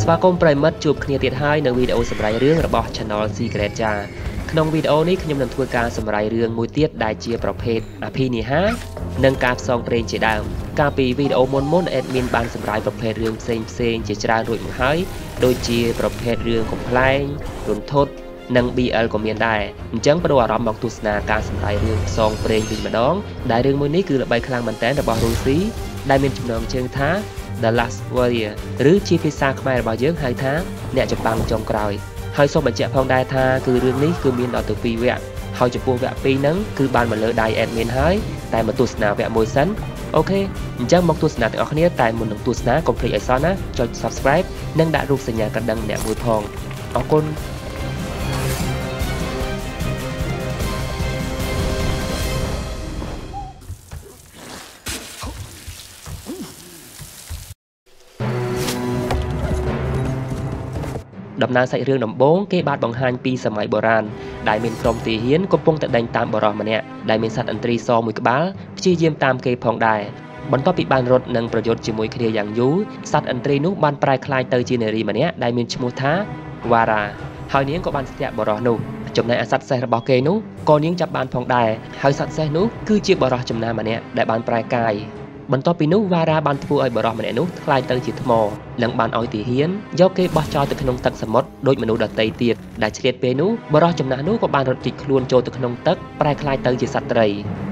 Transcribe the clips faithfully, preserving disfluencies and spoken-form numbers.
ស្វាគមន៍ប្រិមិត្តជួបគ្នាទៀតហើយនៅវីដេអូសម្រាប់រឿងរបស់ Channel Secret ចាក្នុងវីដេអូនេះខ្ញុំនឹងធ្វើការសម្រាប់រឿងមួយទៀតដែលជាប្រភេទអភិនិហានិងការផ្សងព្រេងជាដើមកាលពីវីដេអូមុនមុន admin បានសម្រាប់ប្រភេទរឿងផ្សេងផ្សេងជាច្រើនរួចមកហើយដូចជាប្រភេទរឿងកំ pl ែងរន្ធត់និង บี แอล ក៏មានដែរអញ្ចឹងបដូរអារម្មណ៍មកទស្សនាការសម្រាប់រឿងផ្សងព្រេងវិញម្ដងដែលរឿងមួយនេះគឺល្បីខ្លាំងមែនទែនរបស់រុស្ស៊ីដែលមានចំណងជើងថា The Last Warrior ឬជាភាសាខ្មែររបស់យើងហៅថាអ្នកចម្បាំងចុងក្រោយហើយសូមបញ្ជាក់ផងដែរថាគឺរឿងនេះគឺមានដល់ទៅពីរវគ្គហើយចំពោះវគ្គពីរហ្នឹងគឺបានមកលើដៃ admin ហើយតែមកទស្សនាវគ្គមួយសិនអូខេអញ្ចឹងមកទស្សនាទាំងអស់គ្នាតែមុននឹងទស្សនាកុំភ្លេចឲ្យសោះណាចុច Subscribe និងដាក់រូបសញ្ញាកណ្ដឹងម្នាក់មួយផងអរគុណដំណើរសាច់រឿងដំបូងគេបានបង្ហាញពីសម័យបុរាណដែលមានក្រុមទាហានកំពុងតែដេញតាមបរិសម្នាក់ដែលមានសត្វឥន្ទ្រីសមួយក្បាលព្យាយាមតាមគេផងដែរបន្ទាប់ពីបានរត់និងប្រយុទ្ធជាមួយគ្នាយ៉ាងយូរសត្វឥន្ទ្រីនោះបានប្រែក្លាយទៅជានារីម្នាក់ដែលមានឈ្មោះថាវ៉ារ៉ាហើយនាងក៏បានស្ទាក់បរិសនោះចំណែកឯសត្វសេះរបស់គេនោះក៏នាងចាប់បានផងដែរហើយសត្វសេះនោះគឺជាបរិសចំណាម្នាក់ដែលបានប្រែកាយបន្ទាប់ពីនោះវ៉ារ៉ាបានធ្វើឲ្យបរិសម្នាក់នោះក្លាយទៅជាថ្មនិងបានឲ្យទាហានយកគេបោះចោលទៅក្នុងទឹកសមុទ្រដោយមនុស្សដទៃទៀតដែលឆ្លៀតពេលនោះបរិសចំណាស់នោះក៏បានរត់គេចខ្លួនចូលទៅក្នុងទឹកប្រែក្លាយទៅជាសត្វត្រី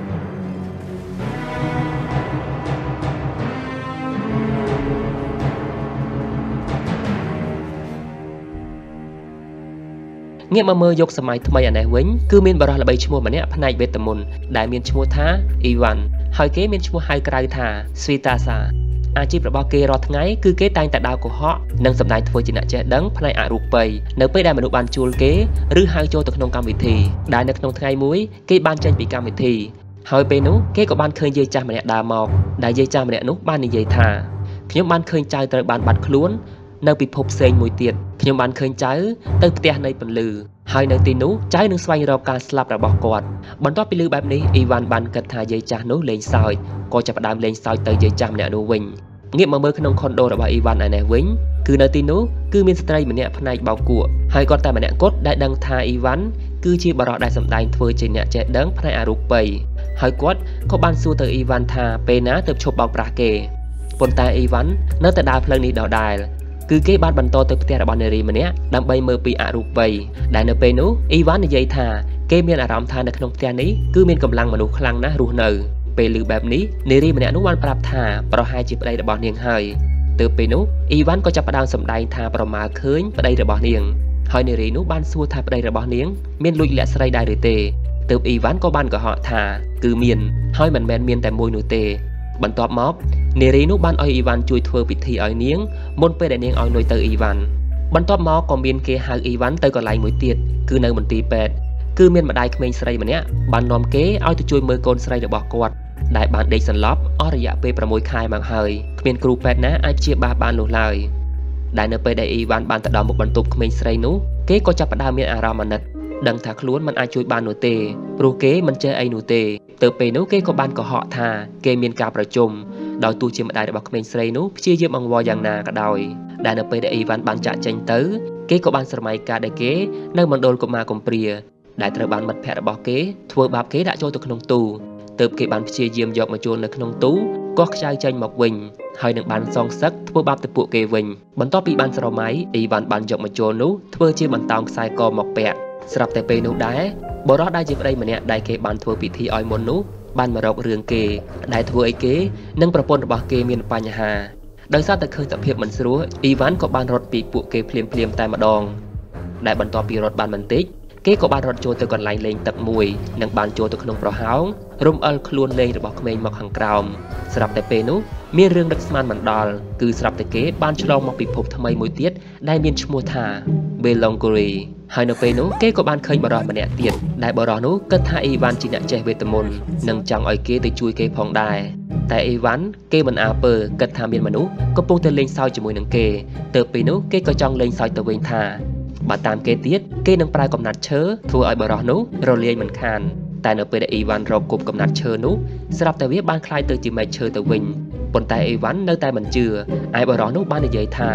ងាកមកមើលយកសម័យថ្មីអានេះវិញគឺមានបរិសល្បីឈ្មោះម្នាក់ផ្នែកវេទមន្តដែលមានឈ្មោះថាអ៊ីវ៉ាន់ហើយគេមានឈ្មោះហៅក្រៅថាស្វីតាសាអាជីពរបស់គេរាល់ថ្ងៃគឺគេតែងតែដើរកុហកនិងសម្ដែងធ្វើជាអ្នកចេះដឹងផ្នែកអរូបីនៅពេលដែលមនុស្សបានជួលគេឬហៅចូលទៅក្នុងកម្មវិធីដែលនៅក្នុងថ្ងៃមួយគេបានចេញពីកម្មវិធីហើយពេលនោះគេក៏បានឃើញយាយចាស់ម្នាក់ដើរមកដែលយាយចាស់ម្នាក់នោះបាននិយាយថាខ្ញុំបានឃើញចៅត្រូវបានបាត់ខ្លួននៅពិភពផ្សេងមួយទៀតខ្ញុំបានឃើញចៅទៅផ្ទះនៃពន្លឺហើយនៅទីនោះចៅនឹងស្វែងរកការស្លាប់របស់គាត់បន្ទាប់ពីឮបែបនេះអ៊ីវ៉ាន់បានគិតថាយាយចាស់នោះលេងសើចក៏ចាប់ផ្ដើមលេងសើចទៅយាយចាស់ម្នាក់នោះវិញងាកមកមើលក្នុងខុនដូរបស់អ៊ីវ៉ាន់ឯនេះវិញគឺនៅទីនោះគឺមានស្ត្រីម្នាក់ផ្នែកបោកគក់ហើយគាត់តែម្នាក់គត់ដែលដឹងថាអ៊ីវ៉ាន់គឺជាបរិសដែលសម្ដែងធ្វើជាអ្នកចេះដឹងផ្នែកអរូបីហើយគាត់ក៏បានសួរទៅអ៊ីវ៉ាន់ថាពេលណាទើបឈប់បោកប្រាស់គេប៉ុន្តែអ៊ីវ៉ាន់នៅតែដើរផ្លូវនេះដដែលគឺគេបានបន្តទៅផ្ទះរបស់នារីម្នាក់ដើម្បីមើលពីអរូបីដែលនៅពេលនោះអ៊ីវ៉ាន់និយាយថាគេមានអារម្មណ៍ថានៅក្នុងផ្ទះនេះគឺមានកម្លាំងមនុស្សខ្លាំងណាស់រស់នៅពេលឮបែបនេះនារីម្នាក់នោះបានប្រាប់ថាប្រហែលជាប្តីរបស់នាងហើយទើបពេលនោះអ៊ីវ៉ាន់ក៏ចាប់ផ្ដើមសម្ដែងថាប្រមាលឃើញប្តីរបស់នាងហើយនារីនោះបានសួរថាប្តីរបស់នាងមានលួចលាក់ស្រីដែរឬទេទើបអ៊ីវ៉ាន់ក៏បានកុហកថាគឺមានហើយមិនមែនមានតែមួយនោះទេបន្ទាប់មកនារីនោះបានឲ្យអ៊ីវ៉ាន់ជួយធ្វើពិធីឲ្យនាងមុនពេលដែលនាងឲ្យលុយទៅអ៊ីវ៉ាន់បន្ទាប់មកក៏មានគេហៅអ៊ីវ៉ាន់ទៅកន្លែងមួយទៀតគឺនៅមន្ទីរពេទ្យគឺមានម្ដាយក្មេងស្រីម្នាក់បាននាំគេឲ្យទៅជួយមើលកូនស្រីរបស់គាត់ដែលបានដេកសន្លប់អស់រយៈពេល6ខែមកហើយគ្មានគ្រូពេទ្យណាអាចព្យាបាលបាននោះឡើយដែលនៅពេលដែលអ៊ីវ៉ាន់បានទៅដល់មុខបន្ទប់ក្មេងស្រីនោះគេក៏ចាប់ផ្ដើមមានអារម្មណ៍អាណិតដឹងថាខ្លួនមិនអាចជួយបាននោះទេព្រោះគេមិនចេះអីនោះទេទៅពេលនោះគេក៏បានកុហកថាគេមានការប្រជុំដោយទោះជាម្ដាយរបស់ក្មេងស្រីនោះព្យាយាមអង្វរយ៉ាងណាក៏ដោយដែលនៅពេលដែលអ៊ីវ៉ាន់បានចាក់ចេញទៅគេក៏បានស្រមៃការដែលគេនៅមណ្ឌលកុមារកំព្រាដែលត្រូវបានមិត្តភក្តិរបស់គេធ្វើបាបគេដាក់ចូលទៅក្នុងទូទើបគេបានព្យាយាមយកមកចូលនៅក្នុងទូកោះខ្ចៅចេញមកវិញហើយនឹងបានសងសឹកធ្វើបាបទៅពួកគេវិញបន្ទាប់ពីបានស្រមៃអ៊ីវ៉ាន់បានយកមកចូលនោះធ្វើជាបន្តោងខ្សែកមកពាក់ស្រាប់តែពេលនោះដែរបរិសដែលជាប្តីម្នាក់ដែលគេបានធ្វើពិធីឲ្យមុននោះបានមករករឿងគេដែលធ្វើឲ្យគេនិងប្រពន្ធរបស់គេមានបញ្ហាដោយសារតែឃើញសភាពមិនស្រួលអ៊ីវ៉ាន់ក៏បានរត់ពីពួកគេភ្លាមភ្លាមតែម្ដងដែលបន្ទាប់ពីរត់បានបន្តិចគេក៏បានរត់ចូលទៅកន្លែងលេងទឹកមួយនិងបានចូលទៅក្នុងប្រហោងរំអិលខ្លួនលេងរបស់ក្មេងមកខាងក្រោមស្រាប់តែពេលនោះមានរឿងដឹកស្មានមិនដល់គឺស្រាប់តែគេបានឆ្លងមកពិភពថ្មីមួយទៀតដែលមានឈ្មោះថា Belongori ហើយនៅពេលនោះគេក៏បានឃើញបរិសម្នាក់ទៀតដែលបរិសនោះគិតថាអ៊ីវ៉ាន់ជាអ្នកចេះវេទមន្តនិងចង់ឲ្យគេទៅជួយគេផងដែរតែអ៊ីវ៉ាន់គេមិនអើពើគិតថាមានមនុស្សកំពុងតែលេងសើចជាមួយនឹងគេទើបពេលនោះគេក៏ចង់លេងសើចទៅវិញថាបើតាមគេទៀតគេនឹងប្រើកំណាត់ឈើធ្វើឲ្យបរិសនោះរលាយមិនខានតែនៅពេលដែលអ៊ីវ៉ាន់រកគប់កំណាត់ឈើនោះស្រាប់តែវាបានคล้ายទៅជាមែកឈើទៅវិញប៉ុន្តែអ៊ីវ៉ាន់នៅតែមិនជឿឯបរិសនោះបាននិយាយថាក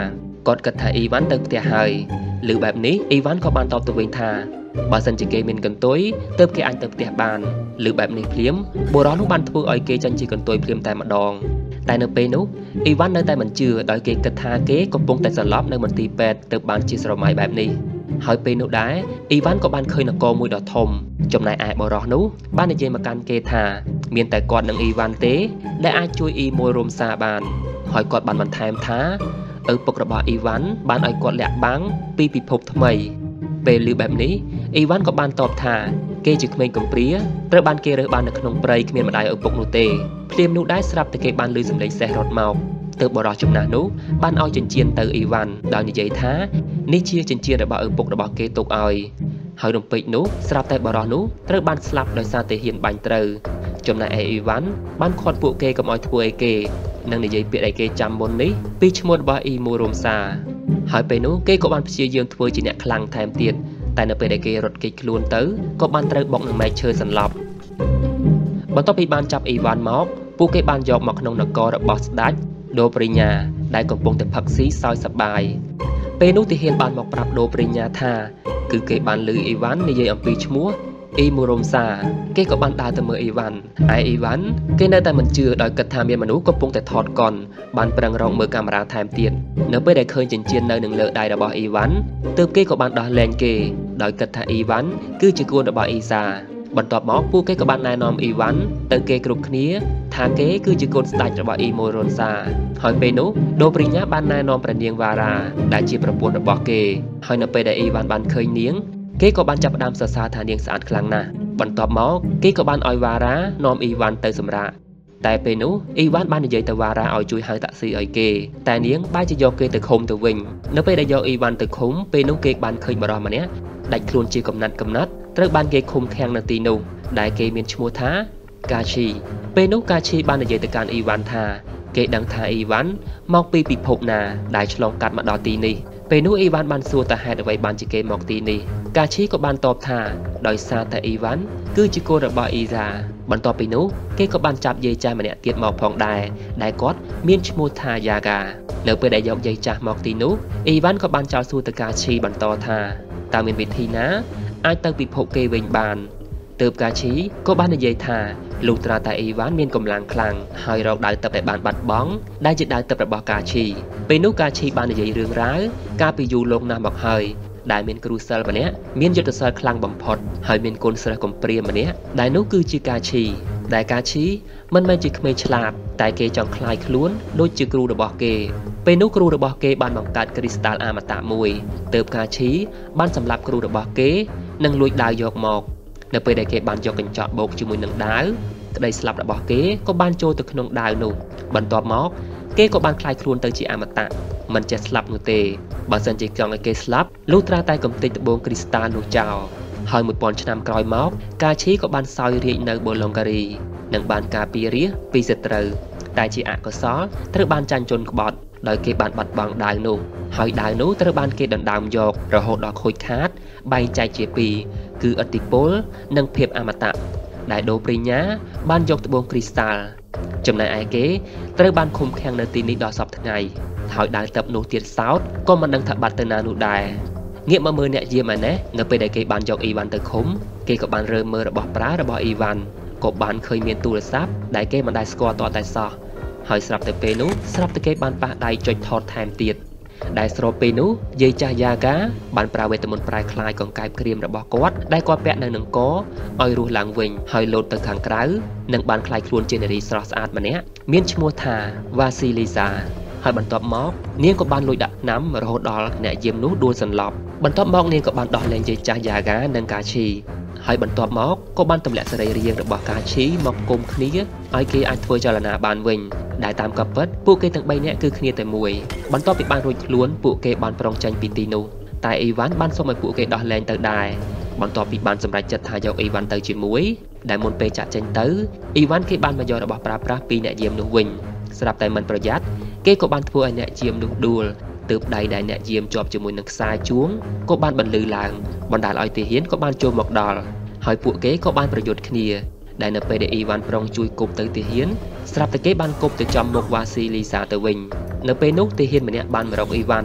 กอดกัดถ่ายอีวันเติบเตียหายหรือแบบนี้อีวันก็บานตอบตัวเองท่าบาสันจิเกมินกันตัวเติบเกอันเติบเตียบานหรือแบบนี้เพลียมโบราณนุบันทูออยเกจันจิกันตัวเพลียมแต่มาดองแต่ในเปนุอีวันในแต่มันเจือโดยเกกัดทาเกก็ปงแต่สลับในมันตีแปดเติบบานจีสระไม้แบบนี้หอยเปนุได้อีวันก็บานเคยนักกอมวยดอทมจมนายไอโบราณนุบ้านในเจมาการเกธาเมียนแต่กอดนังอีวันเต้ได้อาช่วยอีมวยรวมซาบานหอยกอดบานมันแทมท้าเออปกระบาอีวันบานไอกอดแหลกบังปีปีพบทำไมเปลือแบบนี้อีวันก็บานตอบท่าเกจึกเมงกำเปรี้ยเรือบานเกเรือบานในขนมเปรย์เมียนมาได้เออปกนูเตเพลียมนุได้สลับแต่เกบานลือสำเร็จแสรถเมาเติบบรอจุมนานุบานเอาเจนเจียนเตออีวันดาวนิยัยท้านี่เชียเจนเจียนระบาเออปกระบาเกตกเอาหอยดมปินุสลับแต่บรอนุเรือบานสลับโดยซาเตเฮียนบันเตอจมนาไออีวันบานคอดปุเกกับออยทัวเกนังนิยัยเปียไอเกจำบนนี้ปีชมดบาอีมูรมซาหอยไปนุเกก็บานเชียยืนทัวจีเนคลังแทมเตียนแต่ในเปไอเกรถเกคลวนเตอก็บานเตอบอกหนึ่งไม้เชยสันหลับบานต้องไปบานจับอีวันมอกปูเกบานยอกหมอกนงนกอระบอสดัชโดปริญญาได้กำปงแต่ผักซีซอยสบายเปนุติเฮียนบานหมอกปรับโดปริญญาธาคือเกบานลืออีวันในเยอัมปีชมัวอีมูรมซาเกก็บานดาแต่เมื่ออีวันไออีวันเกในแต่มันเจือโดยกระทำเมียมนุษย์ก็ปงแต่ถอดก่อนบานเปรังรองเมื่อกำราแทมเตียนเนื้อไปได้เคยจินเจียนในหนึ่งเลอได้ระบออีวันเติมเกก็บานดาแลนเกโดยกระทำอีวันคือจิกวนระบออีซาบรรทบมอกผู้เกกับบ้านนายนอมอีวันเติมเกกรุบนี้ทางเกคือจิกวนสไตล์ระบออีโมรอนซาหอยเปนุโดปริญญาบ้านนายนอมประเนียงวาราได้จีประปวนระบอเกหอยนไปได้อีวันบ้านเคยเนียงเกก็บ้านจับดามสาสาทาเนียงสะอาดครั้งน่ะบรรทบมอกเกก็บ้านออยวารานอมอีวันเตยสมระแต่เปนุอีวันบ้านใหญ่แต่วาราเอาจุยหายตักซีออยเกแต่เนียงบ้านจะยกเกตะคมตะวิงเนื้อไปได้ยกอีวันตะคมเปนุเกบ้านเคยบารอมาเนี้ยได้ครูนจีกำนัดกำนัดเติร์บานเกคุมแข่งนาตีนูได้เกมีนชมูท้ากาชีเปนุกาชีบ้านในเยตการอีวันทาเกดังทาอีวันมอกปีปีพบนาได้ฉลองกัดมาดอตีนีเปนุอีวันบันซัวแต่แฮดไว้บันจิเกมอกตีนีกาชีก็บันตอบทาโดยซาแต่อีวันคือจิโกระบออีซาบันตอบเปนุเกก็บันจับเยจ่ามาเนี่ยเตียดหมอกพองได้ได้กอดมีนชมูทายากาเนื้อเปได้ยกเยจ่าหมอกตีนุอีวันก็บันเจ้าซัวแต่กาชีบันตอทาตามเป็นวิธีนะไอตั้งปีพกเกวิงบานเติบกาชีก็บ้านในเยธาลูตราตาอีวันมีนกำลังคลังหอยเราได้เติบแต่บานบัดบ้องได้จิตได้เติบแต่บอกาชีไปนุกาชีบ้านในเยเรื่องร้ายกาไปอยู่ลงนาบอกเฮยได้มีนกรูเซลแบบเนี้ยมีนยุทธศาสตร์คลังบ่มพดหอยมีนกลสระกลมเปรียมแบบเนี้ยได้นุคือจิกาชีได้กาชีมันไม่จิกไม่ฉลาดแต่เกจองคลายคล้วนโดยจิกรูระบอกเกไปนุกรูระบอกเกบ้านบังการคริสตัลอามาตามวยเติบกาชีบ้านสำหรับกรูระบอกเกนั่งลุยดาวยกหมอกในไปได้เก็บบานยกกันเจาะโบกจมูกหนังดาวได้สลับระบอกเก๋ก็บานโจตึกนงดาวหนุบันตอบมอกเก๋ก็บานคลายครูนเตอร์จีอามาตะมันจะสลับนูเตบานสันจิจองไอเก๋สลับลูตราไตกลมติดโบงคริสตัลนูเจ้าหอยหมดปอนชนามกรอยมอกกาชีก็บานซอยเรียในโบลองการีหนังบานกาปีเรียปีเสตร์แต่จีอาก็ซ้อเธอบานจันจนบอดโดยเก็บบานบัดบางดาวหนุหอยดาวหนุเธอบานเก็บดันดาวโยกระหดดอกโคยคาดใบใจเจปีคืออติโปลนังเพียบอมตะได้โดปริญญาบ้านยกตะบงคริสตัลจำนายไอเก๋เตอร์บ้านคุมแข่งในตีนี้ดอสอบทั้งไงถอยได้ตับนูเตียนซาวต์ก็มันดังถักบัตเตนานูได้เงียบมาเมื่อเนี่ยเยี่ยมมันเนะเงไปได้เก๋บ้านยกอีวันเตอร์คมเก๋กับบ้านเริ่มเมื่อระบอบปลาระบอบอีวันกบบ้านเคยมีตูระซับได้เก๋มันได้สกอร์ต่อแต่ซอหอยสลับแต่เปนุสลับแต่เก๋บ้านปะได้จดทอดแทนเตียดได้สโรเปนุเยจายากาบันปราเวตมนปลายคลายของกายเครียมระบอกกอดได้กอดแปะในหนังกอออยรูหลังวิงหอยโลดตะขังกร้าหนังบานคลายครวนเจเนรีสระสะอาดมาเนี้ยเมียนชมัวทาวาซิลิซาหอยบันตอบมอกเนียงกับบานลอยดักน้ำโรดอลเนี่ยเยี่ยมนู้ดูสันหลบบันตอบมอกเนียงกับบานดอลเลนเยจายากาหนังกาชีหอยบันตอบมอกก็บานตำแหน่งสไลเรียงระบอกกาชีมอกกลมคณีไอเกอันทวยจารณาบานวิงได้ตามกับเปิดปูเกตั้งใบเนี่ยคือคณีแต่มวยบันตอบปิดบานรวยล้วนปูเกบานปรองจันปีตีนูแต่อีวันบ้านสมัยปูเกดอลเลนเตอร์ได้บันตอบปิดบานสำหรับจัดทายกอีวันเตอร์จีมวยได้มนเปจัดจันเตอร์อีวันเกบานมายอระบอกปราปราปีเนี่ยเยี่ยมนูวิงสลับแต่มันประหยัดเกก็บานทัวร์เนี่ยเยี่ยมนูดูเติบใดได้เนี่ยเยี่ยมจอบจมูกนักสายจ้วงก็บานบรรลือลางบรรดาลอยตีเฮียนก็บานโจมหมอกดอลหอยปูเกก็บานประโยชน์คณีได้ในไปได้อีวันปรองจุยกบเตอร์ตีเฮียนสลับแต่เกบานกบจะจอมมกวาซีลีซาเตวิงในไปนุกตีเฮียนเหมือนเนี่ยบานมารองอีวัน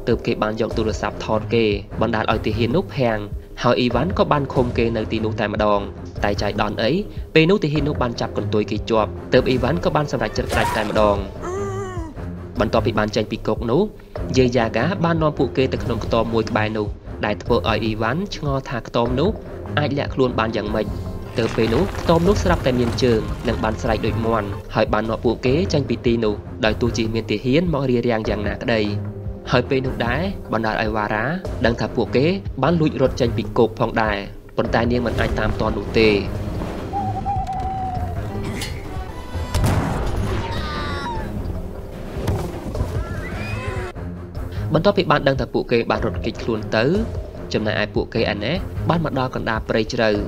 ទើបគេបានយកទូរស័ព្ទថតគេបណ្ដាលឲ្យទាហាននោះភាំងហើយអ៊ីវ៉ាន់ក៏បានឃុំគេនៅទីនោះតែម្ដងតែចៃដន្យអីពេលនោះទាហាននោះបានចាប់កន្ទុយគេជាប់ទើបអ៊ីវ៉ាន់ក៏បានសម្រេចចិត្តផ្ដាច់តែម្ដងបន្ទាប់ពីបានចេញពីគុកនោះយាយយ៉ាហ្កាបាននាំពួកគេទៅក្នុងខ្ទមមួយក្បែរនោះដែលធ្វើឲ្យអ៊ីវ៉ាន់ឆ្ងល់ថាខ្ទមនោះអាចលាក់ខ្លួនបានយ៉ាងម៉េចទើបពេលនោះខ្ទមនោះស្រាប់តែមានជើងនិងបានស្រែកដូចមាន់ហើយបាននាំពួកគេចេញពីទីនោះដោយទោះជាមានទាហានមករារាំងយ៉ាងណាក្តីហើយពេលនោះដែរបណ្ដាលឲ្យវ៉ារ៉ាដឹងថាពួកគេបានលួចរត់ចេញពីគុកផងដែរប៉ុន្តែនាងមិនអាចតាមទាន់នោះទេបន្ទាប់ពីបានដឹងថាពួកគេបានរត់គេចខ្លួនទៅចំណែកឯពួកគេឯណេះបានមកដល់កណ្ដាលព្រៃជ្រៅ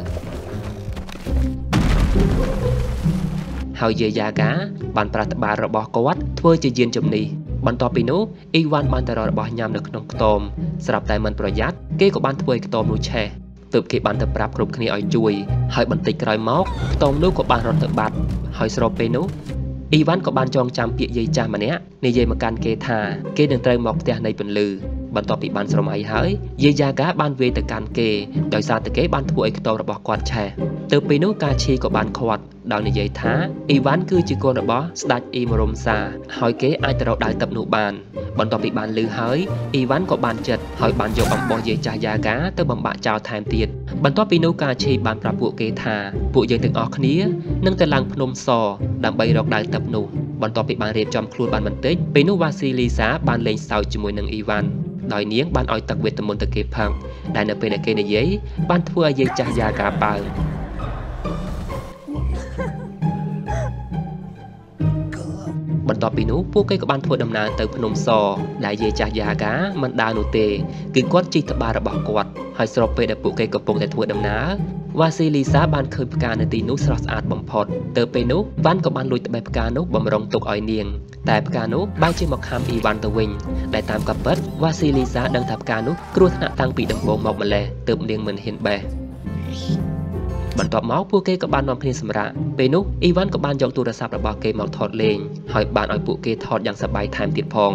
ហើយយាយយ៉ាហ្កាបានប្រើត្បាល់របស់គាត់ធ្វើជាយានជំនិះបន្ទាប់ពីនោះអ៊ីវ៉ាន់បានទៅរករបស់ញ៉ាំនៅក្នុងខ្ទមស្រាប់តែមិនប្រយ័ត្នគេក៏បានធ្វើឲ្យខ្ទមនោះឆេះទើបគេបានទៅប្រាប់គ្រប់គ្នាឲ្យជួយហើយបន្តិចក្រោយមកខ្ទមនោះក៏បានរត់ទៅបាត់ហើយស្របពេលនោះអ៊ីវ៉ាន់ក៏បានចងចាំពាក្យយាយចាស់ម្នាក់និយាយមកកាន់គេថាគេនឹងត្រូវមកផ្ទះនៃពន្លឺបន្ទាប់ពីបានស្រមៃហើយយាយយ៉ាហ្កាបានវាយទៅកាន់គេដោយសារតែគេបានធ្វើឲ្យខ្ទមរបស់គាត់ឆេះទើបពេលនោះកាឈីក៏បានខាត់ដោយនិយាយថាអ៊ីវ៉ាន់គឺជាកូនរបស់ស្ដេចអ៊ីមរ៉ុមសាហើយគេអាចទៅរកដៅទឹកនោះបានបន្ទាប់ពីបានលឺហើយអ៊ីវ៉ាន់ក៏បានចិត្តហើយបានយកអំបោះយាយចាស់យ៉ាហ្កាទៅបំបាក់ចោលថែមទៀតបន្ទាប់ពីនោះកាឈីបានប្រាប់ពួកគេថាពួកយើងទាំងអស់គ្នានឹងទៅឡើងភ្នំសដើម្បីរកដៅទឹកនោះបន្ទាប់ពីបានរៀបចំខ្លួនបានបន្តិចពេលនោះវ៉ាស៊ីលីសាបានលេងសើចជាមួយនឹងអ៊ីវ៉ាន់ដោយនាងបានឲ្យទឹកវេទមន្តទៅគេផឹកដែលនៅពេលដែលគេនិយាយបានធ្វើឲ្យយាយចាស់យ៉ាហ្កាប៉ើងបន្ទាប់ពីនោះពួកគេក៏បានធ្វើដំណើរទៅភ្នំសដែលយាយចាស់យ៉ាហ្កាមិនដើរនោះទេគឺគាត់ជិះត្បាល់របស់គាត់ហើយស្របពេលដែលពួកគេកំពុងតែធ្វើដំណើរវ៉ាស៊ីលីសាបានឃើញផ្កានៅទីនោះស្រស់ស្អាតបំផុតទើបពេលនោះវ៉ាន់ក៏បានលួចត្បេះផ្កានោះបំរុងទុកឲ្យនាងតែផ្កានោះបែរជាមកខាំអ៊ីវ៉ាន់ទៅវិញដែលតាមកាពិតវ៉ាស៊ីលីសាដឹងថាផ្កានោះគ្រោះថ្នាក់តាំងពីដំបូងមកម្លេះទើបនាងមិនហ៊ានបេះបន្ទាប់មកពួកគេក៏បាននាំគ្នាសម្រាកពេលនោះអ៊ីវ៉ាន់ក៏បានយកទូរស័ព្ទរបស់គេមកថតលេងហើយបានឲ្យពួកគេថតយ៉ាងសប្បាយថែមទៀតផង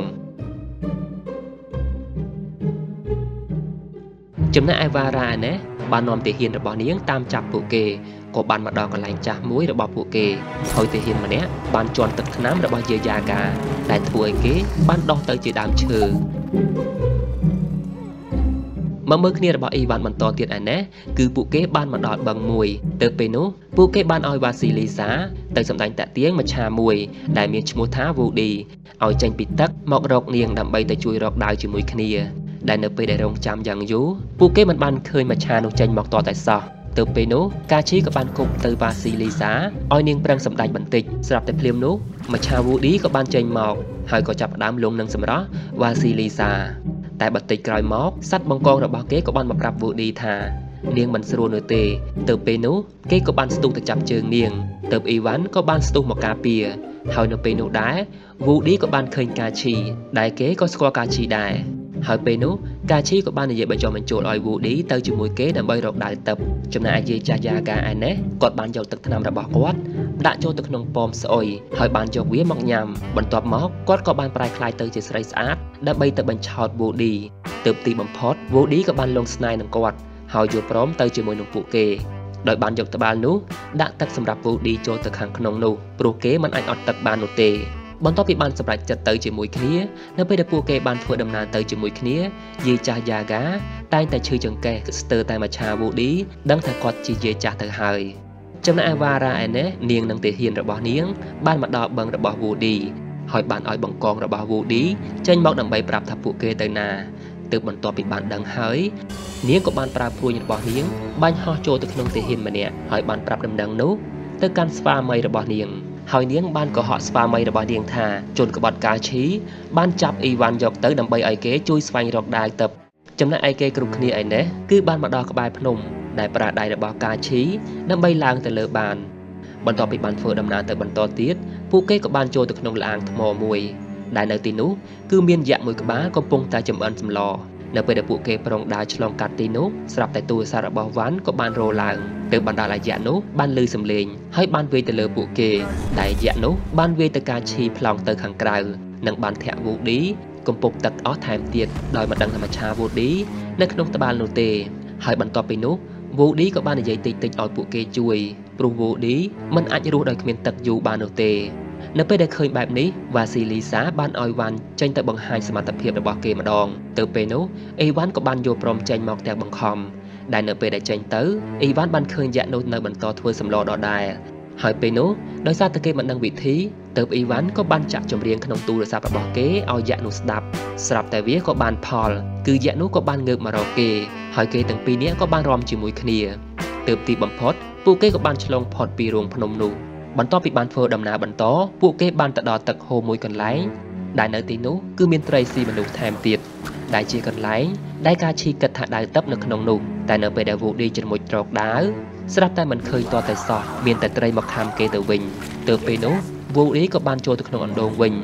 ចំណែកឯវ៉ារ៉ាណែបាននាំទាហានរបស់នាងតាមចាប់ពួកគេក៏បានមកដល់កន្លែងចាស់មួយរបស់ពួកគេហើយទាហានម្នាក់បានជន់ទឹកថ្នាំរបស់យាយយ៉ាហ្កាដែលធ្វើឲ្យគេបានដោះទៅជាដើមឈើមកមើលគ្នារបស់អ៊ីវ៉ាន់បន្តទៀតឯណេះគឺពួកគេបានមកដល់បឹងមួយទៅពេលនោះពួកគេបានឲ្យវ៉ាស៊ីលីសាទៅសម្ដែងតាក់ទាញមច្ឆាមួយដែលមានឈ្មោះថាវូឌីឲ្យចេញពីទឹកមករកនាងដើម្បីទៅជួយរកដាវជាមួយគ្នាដែលនៅពេលដែលរងចាំយ៉ាងយូរពួកគេមិនបានឃើញមច្ឆានោះចេញមកតតែសោះទៅពេលនោះកាឈីក៏បានគប់ទៅវ៉ាស៊ីលីសាឲ្យនាងប្រឹងសម្ដែងបន្តិចស្រាប់តែភ្លាមនោះមច្ឆាវូឌីក៏បានចេញមកហើយក៏ចាប់ផ្ដើមលងនឹងសម្រស់វ៉ាស៊ីលីសាតែបន្តិចក្រោយមកសត្វបង្កងរបស់គេក៏បានមកប្រាប់វូឌីថានាងមិនស្រួលនោះទេទៅពេលនោះគេក៏បានស្ទុះទៅចាប់ជើងនាងទៅអ៊ីវ៉ាន់ក៏បានស្ទុះមកការពារហើយនៅពេលនោះដែរវូឌីក៏បានឃើញកាឈីដែលគេក៏ស្គាល់កាឈីដែរហើយពេលនោះកាឈីក៏បាននិយាយបញ្ចុះបញ្ចូលឲ្យវូឌីទៅជាមួយគេដើម្បីរកដាវទឹកចំណែកឯយាយចាស់យ៉ាហ្កាឯណេះគាត់បានយកទឹកថ្នាំរបស់គាត់ដាក់ចូលទៅក្នុងប៉មស្អុយហើយបានយកវាមកញ៉ាំបន្ទាប់មកគាត់ក៏បានប្រែក្លាយទៅជាស្រីស្អាតដើម្បីទៅបញ្ឆោតវូឌីទើបទីបំផុតវូឌីក៏បានលងស្នេហ៍នឹងគាត់ហើយយល់ព្រមទៅជាមួយនឹងពួកគេដោយបានយកត្បាល់នោះដាក់ទឹកសម្រាប់វូឌីចូលទៅខាងក្នុងនោះព្រោះគេមិនអាចអត់ទឹកបាននោះទេបន្ទាប់ពីបានសម្រេចចិត្តទៅជាមួយគ្នានៅពេលដែលពួកគេបានធ្វើដំណើរទៅជាមួយគ្នាយាយចាស់យ៉ាហ្កាតែងតែឈឺចង្កេះស្ទើរតែមច្ឆាវូឌីដឹងថាគាត់ជាយាយចាស់ទៅហើយចំណែកឯវ៉ារ៉ាឯណេះនាងនិងទាហានរបស់នាងបានមកដល់បឹងរបស់វូឌីហើយបានឲ្យបង្កងរបស់វូឌីចេញមកដើម្បីប្រាប់ថាពួកគេទៅណាទើបបន្ទាប់ពីបានដឹងហើយនាងក៏បានប្រើព្រួយរបស់នាងបាញ់ហោះចូលទៅក្នុងទាហានម្នាក់ហើយបានប្រាប់ដំណឹងនោះទៅកាន់ស្វាមីរបស់នាងហើយនាងបានកុហកស្វាមីរបស់នាងថាជនក្បត់កាឈីបានចាប់អ៊ីវ៉ាន់យកទៅដើម្បីឲ្យគេជួយស្វែងរកដាវទឹកចំណែកឯគេគ្រប់គ្នាឯណេះគឺបានមកដល់ក្បែរភ្នំដែលប្រើដៃរបស់កាឈីដើម្បីឡើងទៅលើបានបន្ទាប់ពីបានធ្វើដំណើរទៅបន្តទៀតពួកគេក៏បានចូលទៅក្នុងលាងថ្មមួយដែលនៅទីនោះគឺមានយក្សមួយក្បាលកំពុងតែចម្អិនសម្លនៅពេលដែលពួកគេប្រងដើរឆ្លងកាត់ទីនោះស្រាប់តែទូរស័ព្ទរបស់វ៉ាន់ក៏បានរោឡើងទើបបណ្ដាលឲ្យយក្សនោះបានលឺសំឡេងហើយបានវាយទៅលើពួកគេដែលយក្សនោះបានវាយទៅកាឈីផ្លោងទៅខាងក្រៅនិងបានធាក់វូឌីកំពុកទឹកអស់ថែមទៀតដោយមិនដឹងថាមច្ឆាវូឌីនៅក្នុងត្បាល់នោះទេហើយបន្ទាប់ពីនោះវូឌីក៏បាននិយាយតិចតិចឲ្យពួកគេជួយព្រោះវូឌីមិនអាចរស់ដោយគ្មានទឹកយូរបាននោះទេនៅពេលដែលឃើញបែបនេះវ៉ាស៊ីលីសាបានឲ្យវ៉ាន់ចេញទៅបង្ហាញសមត្ថភាពរបស់គេម្ដងទៅពេលនោះអេវ៉ាន់ក៏បានយកព្រមចេញមកទាំងបង្ខំដែលនៅពេលដែលចេញទៅអេវ៉ាន់បានឃើញយក្សនោះនៅបន្តធ្វើសម្លដដែលហើយពេលនោះដោយសារតែគេមិនដឹងវិធីទើបអេវ៉ាន់ក៏បានចាក់ចម្រៀងក្នុងទូរស័ព្ទរបស់គេឲ្យយក្សនោះស្ដាប់ស្រាប់តែវាក៏បានផលគឺយក្សនោះក៏បានងើបមករកគេហើយគេទាំងពីរនាក់ក៏បានរាំជាមួយគ្នាទើបទីបំផុតពួកគេក៏បានឆ្លងផុតពីរោងភ្នំនោះបន្ទាប់ពីបានធ្វើដំណើរបន្តពួកគេបានទៅដល់ទឹកហូរមួយកន្លែងដែលនៅទីនោះគឺមានត្រីស៊ីមនុស្សថែមទៀតដែលជាកន្លែងដែលការឈីគិតថាដាវទឹកនៅក្នុងនោះតែនៅពេលដែលវូឌីច្រមុចត្រកដាវស្រាប់តែមិនឃើញតតែសោះមានតែត្រីមកខាំគេទៅវិញទើបពេលនោះវូឌីក៏បានចូលទៅក្នុងអណ្ដូងវិញ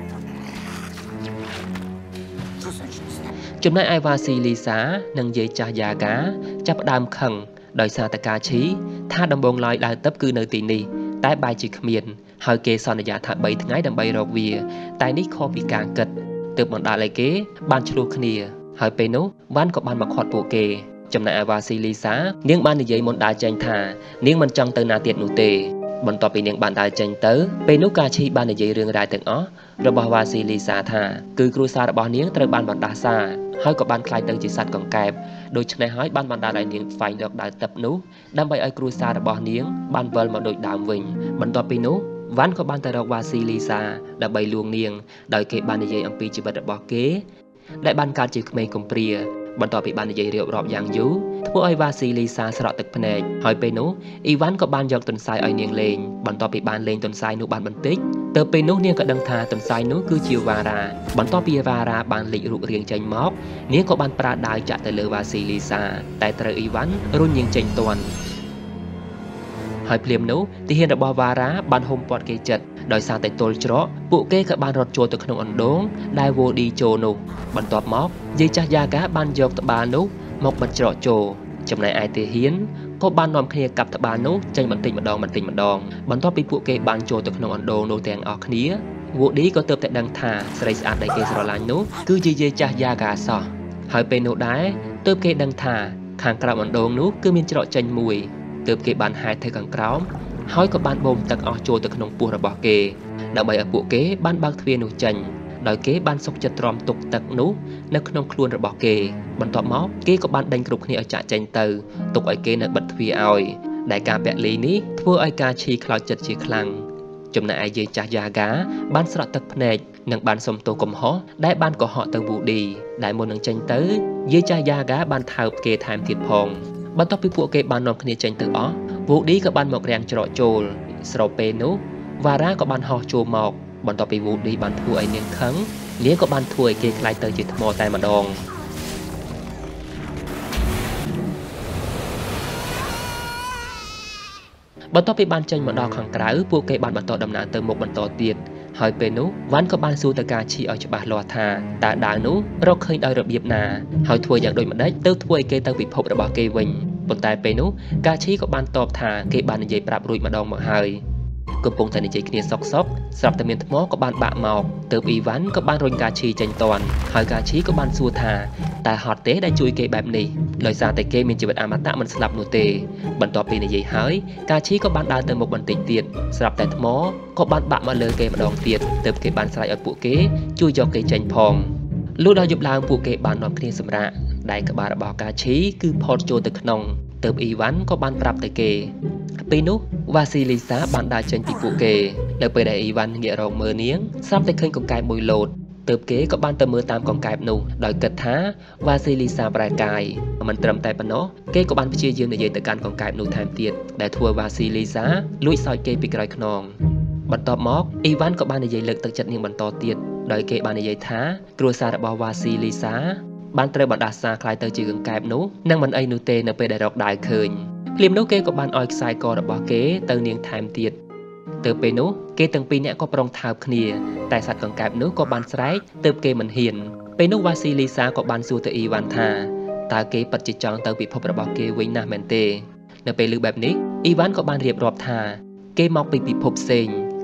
ចំណែកឯវ៉ាស៊ីលីសានិងយាយចាស់យ៉ាកាចាប់ផ្ដើមខឹងដោយសារតែការឈីថាដំបងឡើយដាវទឹកគឺនៅទីនេះតែបែរជាគ្មានហើយគេសន្យាថាបីថ្ងៃដើម្បីរកវាតែនេះខុសពីការគិតទើបបណ្ដាលឲ្យគេបានឆ្លោះគ្នាហើយពេលនោះវ៉ាន់ក៏បានមកខាត់ពួកគេចំណែកឯវ៉ាស៊ីលីសានាងបាននិយាយមុនដើរចេញថានាងមិនចង់ទៅណាទៀតនោះទេបន្ទាប់ពីនាងបានដើរចេញទៅពេលនោះកាឈីបាននិយាយរឿងរ៉ាវទាំងអស់របស់វ៉ាស៊ីលីសាថាគឺគ្រួសាររបស់នាងត្រូវបានបណ្ដាសាហើយក៏បានខ្លាចទៅជាសត្វកង្កែបដូច្នេះហើយបានបណ្ដាលឲ្យនាងស្វែងរកដើមទឹកនោះដើម្បីឲ្យគ្រួសាររបស់នាងបានវិលមកដូចដើមវិញបន្ទាប់ពីនោះវ៉ាន់ក៏បានទៅរកវ៉ាស៊ីលីសាដើម្បីលួងនាងដោយគេបាននិយាយអំពីជីវិតរបស់គេដែលបានកើតជាក្មេងកំព្រាបន្ទាប់ពីបាននិយាយរៀបរាប់យ៉ាងយូរធ្វើឲ្យវ៉ាស៊ីលីសាស្រក់ទឹកភ្នែកហើយពេលនោះអ៊ីវ៉ាន់ក៏បានយកទន្សាយឲ្យនាងលេងបន្ទាប់ពីបានលេងទន្សាយនោះបានបន្តិចទៅពេលនោះនាងក៏ដឹងថាទន្សាយនោះគឺជាវ៉ារ៉ាបន្ទាប់ពីវ៉ារ៉ាបានលេចរូបរាងចេញមកនាងក៏បានប្រើដាវចាក់ទៅលើវ៉ាស៊ីលីសាតែត្រូវអ៊ីវ៉ាន់រុញនាងចេញទាន់ហើយភ្លាមនោះទាហានរបស់វ៉ារ៉ាបានហុំព័ទ្ធគេចិត្តដោយសារតែទល់ច្រកពួកគេក៏បានរត់ចូលទៅក្នុងអណ្ដូងដែលវូឌីចូលនោះបន្ទាប់មកយាយចាស់យ៉ាកាបានយកត្បាល់នោះមកបិទច្រកចូលចំណែកឯទាហានក៏បាននាំគ្នាកាប់ត្បាល់នោះចេញបន្តិចម្ដងបន្តិចម្ដងបន្ទាប់ពីពួកគេបានចូលទៅក្នុងអណ្ដូងនោះទាំងអស់គ្នាវូឌីក៏ទើបតែដឹងថាស្រីស្អាតដែលគេស្រឡាញ់នោះគឺជាយាយចាស់យ៉ាកាសោះហើយពេលនោះដែរទើបគេដឹងថាខាងក្រោមអណ្ដូងនោះគឺមានច្រកចេញមួយទើបគេបានហែកទៅខាងក្រោមហើយក៏បានបូមទឹកអស់ចូលទៅក្នុងពោះរបស់គេដើម្បីឲ្យពួកគេបានបើកទ្វារនោះចេញដោយគេបានសុកចិត្តទ្រាំទុកទឹកនោះនៅក្នុងខ្លួនរបស់គេបន្ទាប់មកគេក៏បានដេញគ្រប់គ្នាឲ្យចាក់ចេញទៅទុកឲ្យគេនៅបិទទ្វារឲ្យដែលការពាក់លីនេះធ្វើឲ្យការឈីខ្លោចចិត្តជាខ្លាំងចំណែកឯយាយចាស់យ៉ាកាបានស្រក់ទឹកភ្នែកនិងបានសុំទោសកំហុសដែលបានកុហកទៅវូឌីដែលមុននឹងចេញទៅយាយចាស់យ៉ាកាបានថើបគេថែមទៀតផងបន្ទាប់ពីពួកគេបាននាំគ្នាចេញទៅអស់វូឌីក៏បានមករាំងច្រកចូលស្របពេលនោះវ៉ារ៉ាក៏បានហោះចូលមកបន្ទាប់ពីវូឌីបានធ្វើឲ្យនាងខឹងនាងក៏បានធ្វើឲ្យគេខ្លាចទៅជាថ្មតែម្ដងបន្ទាប់ពីបានចេញមកដល់ខាងក្រៅពួកគេបានបន្តដំណើរទៅមុខបន្តទៀតហើយពេលនោះវ៉ាន់ក៏បានសួរទៅការឈីឲ្យច្បាស់លាស់ថាតើដាវនោះរកឃើញដោយរបៀបណាហើយធ្វើយ៉ាងដូចម្ដេចទៅធ្វើឲ្យគេទៅពិភពរបស់គេវិញប៉ុន្តែពេលនោះការឈីក៏បានតបថាគេបាននិយាយប្រាប់រួចម្ដងមកហើយកំពុងតែនិយាយគ្នាសុកសុកស្រាប់តែមានថ្មក៏បានបាក់មកទើបអ៊ីវ៉ាន់ក៏បានរុញការឈីចេញតាន់ហើយការឈីក៏បានសួរថាតើហត់ទេដែលជួយគេបែបនេះដោយសារតែគេមានជីវិតអមតៈមិនស្លាប់នោះទេបន្ទាប់ពីនិយាយហើយការឈីក៏បានដើរទៅមុខបន្តិចទៀតស្រាប់តែថ្មក៏បានបាក់មកលើគេម្ដងទៀតទើបគេបានស្រែកឲ្យពួកគេជួយយកគេចេញផងលុះដល់យប់ឡើងពួកគេបាននាំគ្នាសម្រាកដែលក្បាលរបស់ការឈីគឺផុតចូលទៅក្នុងទើបអ៊ីវ៉ាន់ក៏បានប្រាប់ទៅគេពេលនោះវ៉ាស៊ីលីសាបានដើរចេញពីពួកគេនៅពេលដែលអ៊ីវ៉ាន់ងាករកមើលនាងស្រាប់តែឃើញកង្កែបមួយលោតទើបគេក៏បានទៅមើលតាមកង្កែបនោះដោយគិតថាវ៉ាស៊ីលីសាប្រែកាយមិនត្រឹមតែប៉ុណ្ណោះគេក៏បានព្យាយាមនិយាយទៅកាន់កង្កែបនោះថែមទៀតដែលធ្វើវ៉ាស៊ីលីសាលួចសើចគេពីក្រោយខ្នងបន្ទាប់មកអ៊ីវ៉ាន់ក៏បាននិយាយលើកទឹកចិត្តនាងបន្តទៀតដោយគេបាននិយាយថាគ្រួសាររបស់វ៉ាស៊ីលីសាបានត្រូវបណ្ដាសាខ្លាយទៅជាកង្កែបនោះនឹងមិនអីនោះទេនៅពេលដែលរកដាវឃើញភ្លាមនោះគេក៏បានឲ្យខ្សែករបស់គេទៅនាងថែមទៀតទៅពេលនោះគេទាំងពីរនាក់ក៏ប្រុងថើបគ្នាតែសត្វកង្កែបនោះក៏បានស្រែកទើបគេមិនហ៊ានពេលនោះវ៉ាស៊ីលីសាក៏បានសួរទៅអ៊ីវ៉ាន់ថាតើគេពិតជាចង់ទៅពិភពរបស់គេវិញណាស់មែនទេនៅពេលឮបែបនេះអ៊ីវ៉ាន់ក៏បានរៀបរាប់ថាគេមកពីពិភពផ្សេង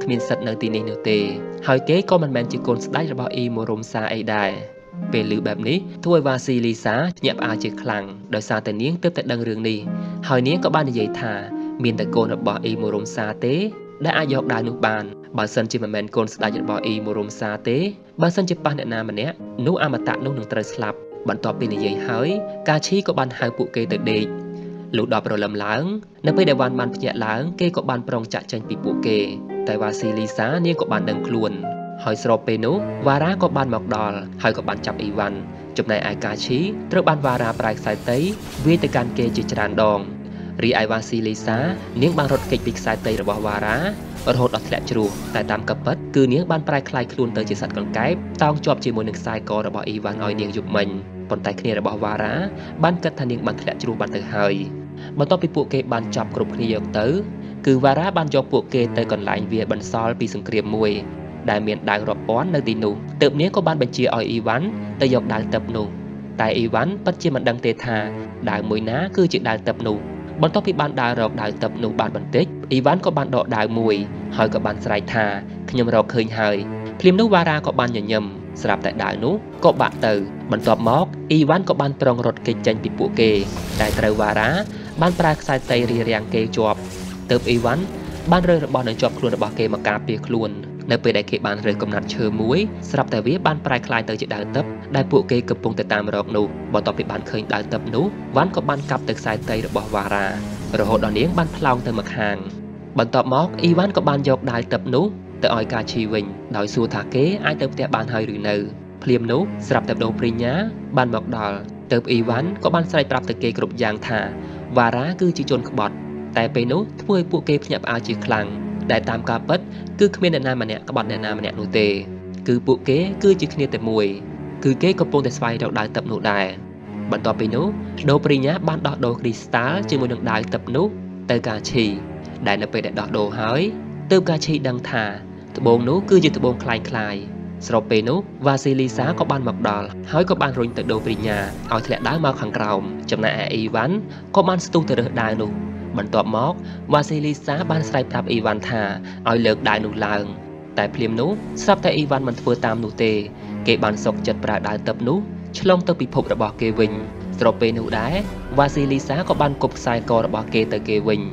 គ្មានសិទ្ធិនៅទីនេះនោះទេហើយគេក៏មិនមែនជាកូនស្ដេចរបស់អ៊ីមូរុំសាអីដែរពេលឮបែបនេះធ្វើឲ្យវ៉ាស៊ីលីសាភ្ញាក់ផ្អើលជាខ្លាំងដោយសារតែនាងទើបតែដឹងរឿងនេះហើយនាងក៏បាននិយាយថាមានតែកូនរបស់អ៊ីមូរុំសាទេដែលអាចយកដាវនោះបានបើសិនជាមិនមែនកូនស្ដេចរបស់អ៊ីមូរុំសាទេបើសិនជាប៉ះអ្នកណាម្នាក់នោះអមតៈនោះនឹងត្រូវស្លាប់បន្ទាប់ពីនិយាយហើយកាឈីក៏បានហៅពួកគេទៅដេកលុះដល់ព្រលឹមឡើងនៅពេលដែលវ៉ាន់បានភ្ញាក់ឡើងគេក៏បានប្រុងចាក់ចេញពីពួកគេតែវ៉ាស៊ីលីសានាងក៏បានដឹងខ្លួនហើយស្របពេលនោះវ៉ារ៉ាក៏បានមកដល់ហើយក៏បានចាប់អ៊ីវ៉ាន់ចំណែកឯកាឈីត្រូវបានវ៉ារ៉ាប្រែខ្សែតីវាយទៅកាន់គេជាច្រើនដងរីឯវ៉ាស៊ីលីសានាងបានរត់គេចពីខ្សែតីរបស់វ៉ារ៉ារហូតដល់ធ្លាក់ជ្រោះតែតាមកាពិតគឺនាងបានប្រែក្លាយខ្លួនទៅជាសត្វកង្កែបតោងជាប់ជាមួយនឹងខ្សែករបស់អ៊ីវ៉ាន់ឲ្យនាងយប់មិញប៉ុន្តែគ្នារបស់វ៉ារ៉ាបានគិតថានាងបានធ្លាក់ជ្រោះបានទៅហើយបន្ទាប់ពីពួកគេបានចាប់គ្រប់គ្នាយកទៅគឺវ៉ារ៉ាបានយកពួកគេទៅកន្លែងវាបន្សល់ពីសង្គ្រាមមួយដែលមានដាវរាប់ពាន់នៅទីនោះទើបនាងក៏បានបញ្ជាឲ្យអ៊ីវ៉ាន់ទៅយកដាវទឹកនោះតែអ៊ីវ៉ាន់ពិតជាមិនដឹងទេថាដាវមួយណាគឺជាដាវទឹកនោះបន្ទាប់ពីបានដើររកដាវទឹកនោះបានបន្តិចអ៊ីវ៉ាន់ក៏បានដកដាវមួយហើយក៏បានស្រែកថាខ្ញុំរកឃើញហើយភ្លាមនោះវ៉ារ៉ាក៏បានញញឹមស្រាប់តែដាវនោះក៏បាក់ទៅបន្ទាប់មកអ៊ីវ៉ាន់ក៏បានប្រងរត់គេចចេញពីពួកគេតែត្រូវវ៉ារ៉ាបានប្រើខ្សែតីរារាំងគេជាប់ទើបអ៊ីវ៉ាន់បានរើសរបស់នៅជាប់ខ្លួនរបស់គេមកការពារខ្លួននៅពេលដែលគេបានរើសកំណាត់ឈើមួយស្រាប់តែវាបានប្រែក្លាយទៅជាដាវទឹកដែលពួកគេកំពុងតែតាមរកនោះបន្ទាប់ពីបានឃើញដាវទឹកនោះវ៉ាន់ក៏បានកាប់ទៅខ្សែតីរបស់វ៉ារ៉ារហូតដល់នាងបានផ្លោងទៅម្ខាងបន្ទាប់មកអ៊ីវ៉ាន់ក៏បានយកដាវទឹកនោះទៅឲ្យកាឈីវិញដោយសួរថាគេអាចទៅផ្ទះបានហើយឬនៅភ្លាមនោះស្រាប់តែបដូរព្រីញាបានមកដល់ទើបអ៊ីវ៉ាន់ក៏បានស្រែកប្រាប់ទៅគេគ្រប់យ៉ាងថាវ៉ារ៉ាគឺជាជនក្បត់តែពេលនោះធ្វើឲ្យពួកគេភ្ញាក់ផ្អើលជាខ្លាំងដែលតាមការពិតគឺគ្មានអ្នកណាម្នាក់ក្បត់អ្នកណាម្នាក់នោះទេគឺពួកគេគឺជាគ្នាតែមួយគឺគេកំពុងតែស្វែងរកដាវទឹកនោះដែរបន្ទាប់ពីនោះដូព្រីញាបានដោះដូរគ្រីស្តាល់ជាមួយនឹងដាវទឹកនោះទៅកាឈីដែលនៅពេលដែលដោះដូរហើយទើបកាឈីដឹងថាត្បូងនោះគឺជាត្បូងคล้ายคล้ายស្របពេលនោះវ៉ាស៊ីលីសាក៏បានមកដល់ហើយក៏បានរុញទៅដូព្រីញាឲ្យធ្លាក់ដាវមកខាងក្រោមចំណែកឯអ៊ីវ៉ាន់ក៏បានស្ទុះទៅរើសដាវនោះបន្ទាប់មកវ៉ាស៊ីលីសាបានស្រែកប្រាប់អ៊ីវ៉ាន់ថាឲ្យលើកដាវនោះឡើងតែភ្លាមនោះស្រាប់តែអ៊ីវ៉ាន់មិនធ្វើតាមនោះទេគេបានសុកចិត្តប្រើដាវទឹកនោះឆ្លងទៅពិភពរបស់គេវិញស្របពេលនោះដែរវ៉ាស៊ីលីសាក៏បានគប់ខ្សែករបស់គេទៅគេវិញ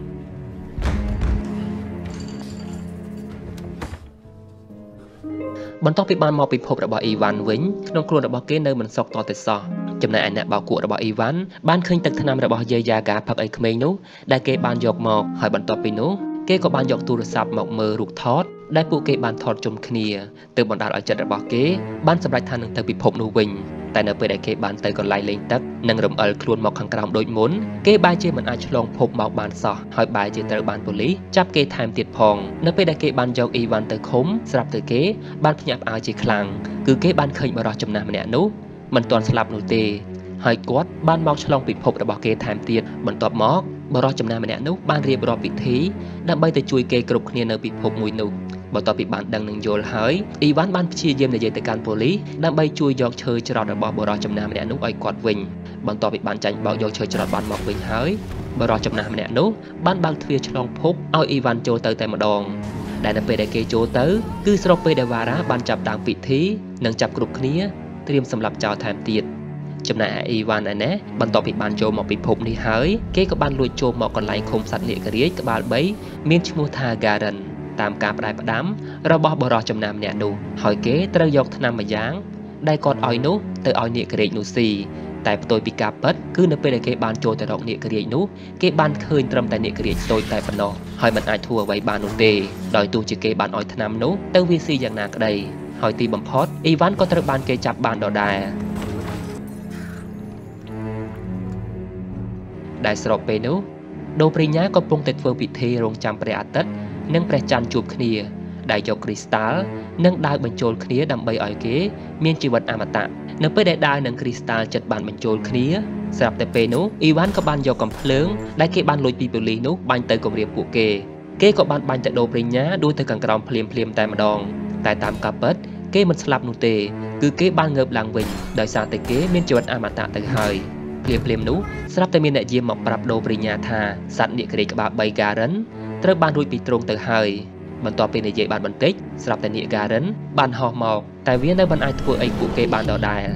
បន្ទាប់ពីបានមកពិភពរបស់អ៊ីវ៉ាន់វិញក្នុងខ្លួនរបស់គេនៅមិនសុខតតែសោះចំណែកឯអ្នកបោកគក់របស់អ៊ីវ៉ាន់បានឃើញទឹកថ្នាំរបស់យាយយ៉ាហ្គាផឹកអីក្មេងនោះដែលគេបានយកមកហើយបន្ទាប់ពីនោះគេក៏បានយកទូរស័ព្ទមកមើលរូបថតដែលពួកគេបានថតជុំគ្នាទើបបណ្ដាលឲ្យចិត្តរបស់គេបានសម្រេចថានឹងទៅពិភពនោះវិញតែនៅពេលដែលគេបានទៅកន្លែងលេងទឹកនិងរំអិលខ្លួនមកខាងក្រោមដូចមុនគេបែរជាមិនអាចឆ្លងភពមកបានសោះហើយបែរជាត្រូវបានប៉ូលីសចាប់គេថែមទៀតផងនៅពេលដែលគេបានយកអ៊ីវ៉ាន់ទៅឃុំស្រាប់តែគេបានភ្ញាក់ផ្អើលជាខ្លាំងគឺគេបានឃើញបរិសុទ្ធចំណាស់ម្នាក់នោះមិនទាន់ស្លាប់នោះទេហើយគាត់បានមកឆ្លងពិភពរបស់គេថែមទៀតបន្ទាប់មកបរិសុទ្ធចំណាស់ម្នាក់នោះបានរៀបរាប់ពិធីដើម្បីទៅជួយគេគ្រប់គ្នានៅពិភពមួយនោះបន្ទាប់ពីបានដឹងនឹងយល់ហើយអ៊ីវ៉ាន់បានព្យាយាមនិយាយទៅកាន់ប៉ូលីសដើម្បីជួយយកឈើច្រត់របស់បរិសុទ្ធចំណាស់ម្នាក់នោះឲ្យគាត់វិញបន្ទាប់ពីបានចាញ់បោកយកឈើច្រត់បានមកវិញហើយបរិសុទ្ធចំណាស់ម្នាក់នោះបានបើកទ្វារឆ្លងភពឲ្យអ៊ីវ៉ាន់ចូលទៅតែម្ដងដែលនៅពេលដែលគេចូលទៅគឺស្របពេលដែលវ៉ារ៉ាបានចាប់ដើមពិធីនិងចាប់គ្រប់គ្នាត្រៀមសម្រាប់ចោលថែមទៀតចំណែកឯអ៊ីវ៉ាន់ឯណេះបន្ទាប់ពីបានចូលមកពិភពនេះហើយគេក៏បានលួចចូលមកកន្លែងឃុំសត្វនាគរាជក្បាលបីមានឈ្មោះថា Garen តាមការផ្ដាច់ផ្ដាំរបស់បរិសុទ្ធចំណាស់ម្នាក់នោះហើយគេត្រូវយកថ្នាំមួយយ៉ាងដែលគាត់ឲ្យនោះទៅឲ្យនាគរាជនោះស៊ីតែផ្ទុយពីការពិតគឺនៅពេលដែលគេបានចូលទៅរកនាគរាជនោះគេបានឃើញត្រឹមតែនាគរាជតូចតែប៉ុណ្ណោះហើយមិនអាចធ្វើអ្វីបាននោះទេដោយទោះជាគេបានឲ្យថ្នាំនោះទៅវាស៊ីយ៉ាងណាក្តីហើយទីបំផុតអ៊ីវ៉ាន់ក៏ត្រូវបានគេចាប់បានដដែលដែលស្របពេលនោះដូព្រីញាកំពុងតែធ្វើពិធីរង់ចាំព្រះអាទិត្យនិងព្រះច័ន្ទជួបគ្នាដែលយកគ្រីស្តាល់និងដាវបញ្ចូលគ្នាដើម្បីឲ្យគេមានជីវិតអមតៈនៅពេលដែលដាវនិងគ្រីស្តាល់ចិត្តបានបញ្ចូលគ្នាស្រាប់តែពេលនោះអ៊ីវ៉ាន់ក៏បានយកកំភ្លើងដែលគេបានលួចពីប៉ូលីសនោះបាញ់ទៅគំរាមពួកគេគេក៏បានបាញ់ទៅដូព្រីញាដួលទៅខាងក្រោមភ្លាមភ្លាមតែម្ដងតែតាមការពិតគេមិនស្លាប់នោះទេគឺគេបានងើបឡើងវិញដោយសារតែគេមានជីវិតអមតៈទៅហើយភ្លាមភ្លាមនោះស្រាប់តែមានអ្នកយាមមកប្រាប់ដូព្រីញាថាសត្វនាគរាជក្បាលបី Garen ត្រូវបានរួចពីទ្រង់ទៅហើយបន្ទាប់ពីនិយាយបានបន្តិចស្រាប់តែនាគ Karen បានហោះមកតែវានៅមិនអាចធ្វើអីពួកគេបានដដែល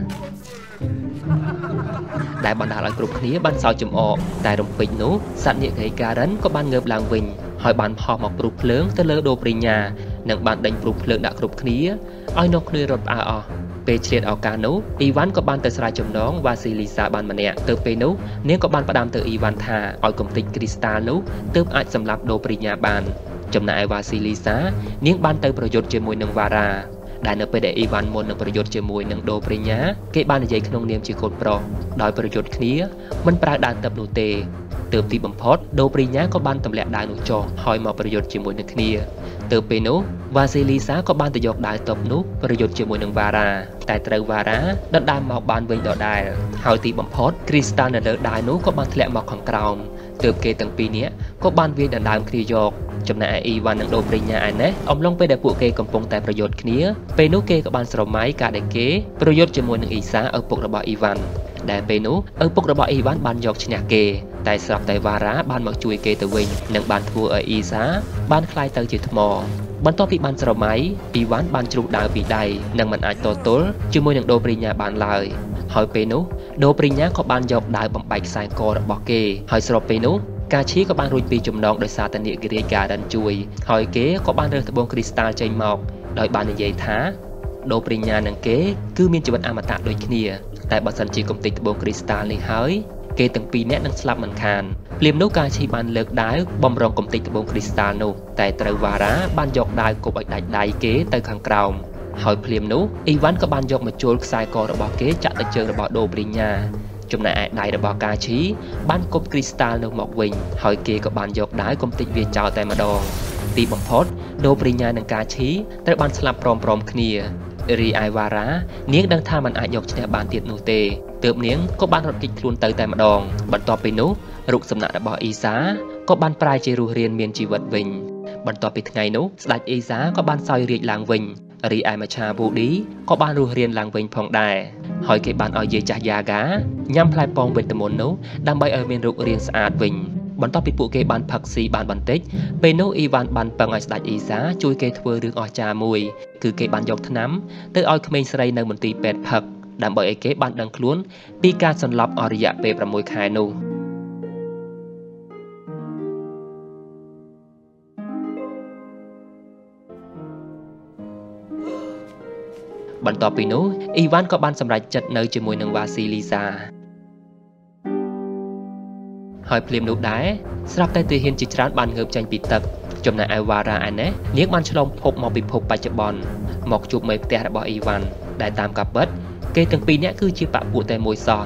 ដែលបណ្ដាលឲ្យគ្រប់គ្នាបានសើចចំអកតែរំពេចនោះសត្វនាគ Karen ក៏បានងើបឡើងវិញហើយបានហោះមកព្រុសភ្លើងទៅលើដូប្រញ្ញានិងបានដេញព្រុសភ្លើងដាក់គ្រប់គ្នាឲ្យនោះគ្នារត់ផ្អើលអស់ពេលឆ្លៀតឱកាសនោះអ៊ីវ៉ាន់ក៏បានទៅស្រាយចំណងវ៉ាស៊ីលីសាបានម្នាក់ទៅពេលនោះនាងក៏បានផ្ដាំទៅអ៊ីវ៉ាន់ថាឲ្យកំទេចគ្រីស្តាល់នោះទើបអាចសម្លាប់ដូប្រញ្ញាបានចំណែកឯវ៉ាស៊ីលីសានាងបានទៅប្រយុទ្ធជាមួយនឹងវ៉ារ៉ាដែលនៅពេលដែលអ៊ីវ៉ាន់មុននឹងប្រយុទ្ធជាមួយនឹងដូប្រញ្ញាគេបាននិយាយក្នុងនាមជាកូនប្រុសដោយប្រយុទ្ធគ្នាមិនប្រើដាវទឹកនោះទេទើបទីបំផុតដូប្រញ្ញាក៏បានទម្លាក់ដាវនោះចុះហើយមកប្រយុទ្ធជាមួយនឹងគ្នាទើបពេលនោះវ៉ាស៊ីលីសាក៏បានទៅយកដាវតុបនោះប្រយុទ្ធជាមួយនឹងវ៉ារ៉ាតែត្រូវវ៉ារ៉ាដណ្ដើមមកបានវិញដដែលហើយទីបំផុតគ្រីស្តាល់នៅលើដាវនោះក៏បានធ្លាក់មកខាងក្រោមទើបគេទាំងពីរនាក់ក៏បានវាយដណ្ដើមគ្នាយកចំណែកឯអ៊ីវ៉ាន់និងដូប្រញ្ញាឯណេះអំឡុងពេលដែលពួកគេកំពុងតែប្រយុទ្ធគ្នាពេលនោះគេក៏បានស្រមៃការដែលគេប្រយុទ្ធជាមួយនឹងអ៊ីសាឪពុករបស់អ៊ីវ៉ាន់ដែលពេលនោះឪពុករបស់អ៊ីវ៉ាន់បានយកឈ្នះគេតែស្រាប់តែវ៉ារ៉ាបានមកជួយគេទៅវិញនិងបានធ្វើឲ្យអ៊ីសាបានក្លាយទៅជាថ្មបន្ទាប់ពីបានស្រមៃអ៊ីវ៉ាន់បានជ្រុះដាវពីដៃនិងមិនអាចតទល់ជាមួយនឹងដូប្រញ្ញាបានឡើយហើយពេលនោះដូប្រញ្ញាក៏បានយកដាវបំបែកខ្សែករបស់គេហើយស្របពេលនោះកាឈីក៏បានរួចពីចំណងដោយសារតែនាគ Karen ជួយហើយគេក៏បានរើសត្បូងគ្រីស្តាល់ចេញមកដោយបាននិយាយថាដូប្រញ្ញានិងគេគឺមានជីវិតអមតៈដូចគ្នាតែបើសិនជាកំទេចត្បូងគ្រីស្តាល់នេះហើយគេទាំងពីរនាក់នឹងស្លាប់មិនខានភ្លាមនោះកាឈីបានលើកដាវបំរុងកំទេចត្បូងគ្រីស្តាល់នោះតែត្រូវវ៉ារ៉ាបានយកដាវគប់ឲ្យដាច់ដៃគេទៅខាងក្រោមហើយភ្លាមនោះអ៊ីវ៉ាន់ក៏បានយកមកជូលខ្សែករបស់គេចាក់ទៅជើងរបស់ដូប្រញ្ញាចំណែកឯដៃរបស់កាឈីបានគប់គ្រីស្តាល់នោះមកវិញហើយគេក៏បានយកដាវកំទេចវាចោលតែម្ដងទីបំផុតដូប្រញ្ញានិងកាឈីត្រូវបានស្លាប់ព្រមៗគ្នារីឯវ៉ារ៉ានាងដឹងថាមិនអាចយកឈ្នះបានទៀតនោះទេទើបនាងក៏បានរត់គេចខ្លួនទៅតែម្ដងបន្ទាប់ពីនោះរូបសំណាករបស់អ៊ីសាក៏បានប្រែជារស់រានមានជីវិតវិញបន្ទាប់ពីថ្ងៃនោះស្ដេចអ៊ីសាក៏បានសោយរាជ្យឡើងវិញរីឯមច្ឆាប៊ូឌីក៏បានរស់រានឡើងវិញផងដែរហើយគេបានឲ្យយាយចាស់យ៉ាហ្គាញ៉ាំផ្លែប៉ងវេទមន្តនោះដើម្បីឲ្យមានរូបរាងស្អាតវិញបន្ទាប់ពីពួកគេបានផឹកស៊ីបានបន្តិចពេលនោះអ៊ីវ៉ាន់បានពឹងឲ្យស្ដេចអ៊ីសាជួយគេធ្វើរឿងអស្ចារ្យមួយគឺគេបានយកថ្នាំទៅឲ្យក្មេងស្រីនៅមន្ទីរពេទ្យផឹកដើម្បីឲ្យគេបានដឹងខ្លួនពីការសន្លប់អស់រយៈពេលប្រាំមួយខែនោះបន្ទាប់ពីនោះអ៊ីវ៉ាន់ក៏បានសម្រេចចិត្តនៅជាមួយនឹងវ៉ាស៊ីលីសាហើយភ្លាមនោះដែរស្រាប់តែទាហានជាច្រើនបានងើបចេញពីទឹកចំណែកឯវ៉ារ៉ាឯណេះនាងបានឆ្លងភពមកពិភពបច្ចុប្បន្នមកជួបមេផ្ទះរបស់អ៊ីវ៉ាន់ដែលតាមការពិតគេទាំងពីរនាក់គឺជាបពុតែមួយសោះ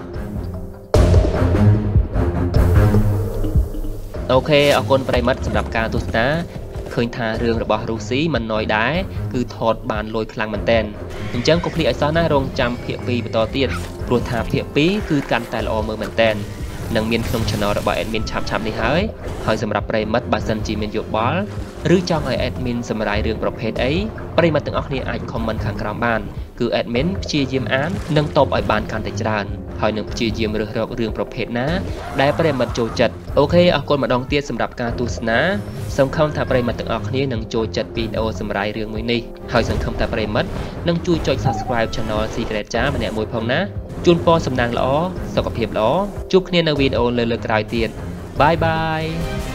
អូខេអរគុណប្រិមិត្តសម្រាប់ការទស្សនាឃើញថារឿងរបស់រុស្ស៊ីមិនណយដែរគឺថតបានលយខ្លាំងមែនតើអញ្ចឹងកុំភ្លេចឲ្យសោះណារងចាំភាគពីរបន្តទៀតព្រោះថាភាគពីរគឺកាន់តែល្អមើលមែនតើនឹងមានក្នុង channel របស់ admin ឆាប់ឆាប់នេះហើយហើយសម្រាប់ប្រិមិត្តបើសិនជាមានយោបល់ឬចង់ឲ្យ admin សម្រាយរឿងប្រភេទអីប្រិមិត្តទាំងអស់គ្នាអាច comment ខាងក្រោមបានគឺ admin ព្យាយាមអាននិងតបឲ្យបានកាន់តែច្រើនហើយនឹងព្យាយាមរើសរករឿងប្រភេទណាដែលប្រិមិត្តចូលចិត្តអូខេអរគុណម្ដងទៀតសម្រាប់ការទស្សនាសង្ឃឹមថាប្រិមិត្តទាំងអស់គ្នានឹងចូលចិត្តវីដេអូសម្រាយរឿងមួយនេះហើយសង្ឃឹមថាប្រិមិត្តនឹងជួយចុច subscribe channel Secret Jar ម្នាក់មួយផងណាជូនពរសំណាងល្អសុខភាពល្អជួបគ្នានៅវីដេអូលើលើក្រោយទៀតបាយបាយ